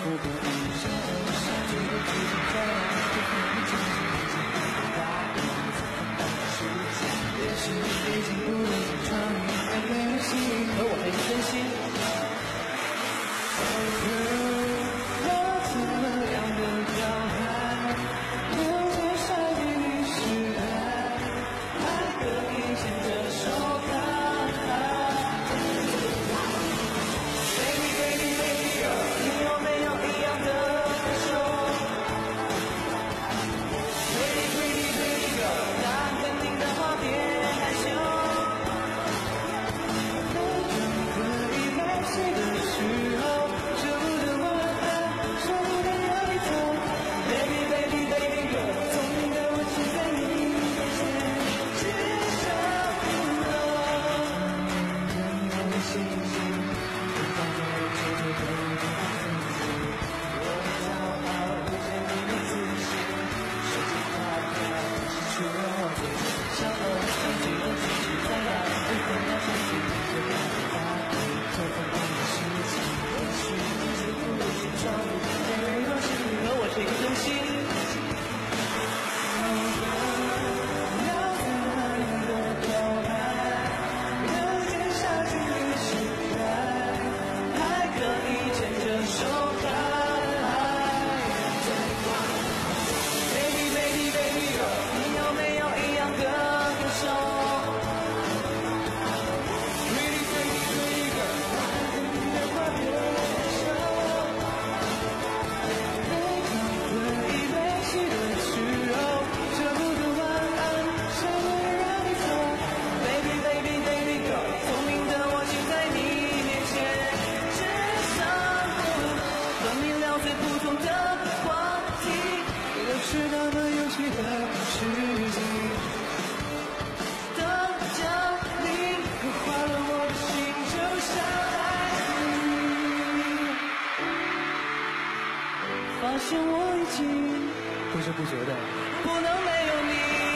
不可以说下去的剧情这样，就和你渐渐答应时间，也许你已经不能再穿越没有心，而我还是真心。我这样的表白，有些傻逼是爱，还可以牵着手看。Baby baby baby girl， 你有没有一样的感受 ？Pretty pretty pretty girl， 答案肯定的话别害羞。每当可以拍戏的时候，舍不得晚安，舍不得让你走。Baby baby baby girl， 聪明的我只在你面前至少不能让你心情。和我是一个真心。要怎样的表白，有点傻去时代，还可以牵着手看。Baby baby baby girl， 你有没有一样的感受 ？Pretty pretty pretty girl， 你的话别说。每当可以被戏的时候，舍不得晚安，舍不得让你走。Baby baby baby girl， 聪明的我竟在你面前至少不能和你聊最普通的话题，都是那么有趣的事情。当降临，刻画了我的心，就像爱你。发现我已经不知不觉的不能没有你。